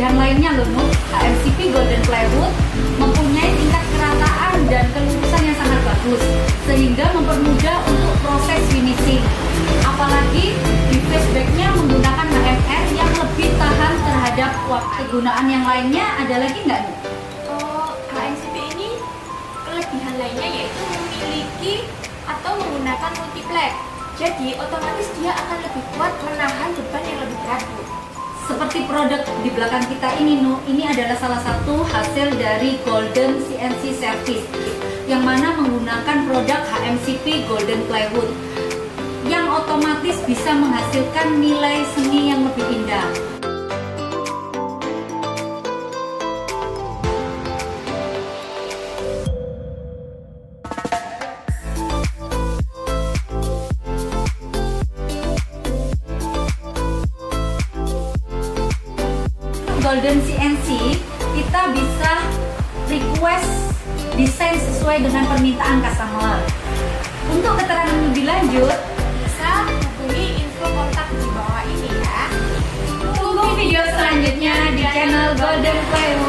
yang lainnya loh Nu. HMCP Golden Plywood mempunyai tingkat kerataan dan kelurusan yang sangat bagus sehingga mempermudah untuk proses finishing. Apalagi di facebag-nya menggunakan HMR yang lebih tahan terhadap waktu. Kegunaan yang lainnya ada lagi nggak Nu? HMCP ini kelebihan lainnya yaitu memiliki atau menggunakan multiplex. Jadi otomatis dia akan lebih kuat menahan beban yang lebih berat, Bu. Seperti produk di belakang kita ini Nu, ini adalah salah satu hasil dari Golden CNC Service yang mana menggunakan produk HMCP Golden Plywood yang otomatis bisa menghasilkan nilai seni yang lebih indah. Golden CNC kita bisa request desain sesuai dengan permintaan customer. Untuk keterangan lebih lanjut Bisa hubungi info kontak di bawah ini ya. tunggu video selanjutnya di channel Golden Plywood.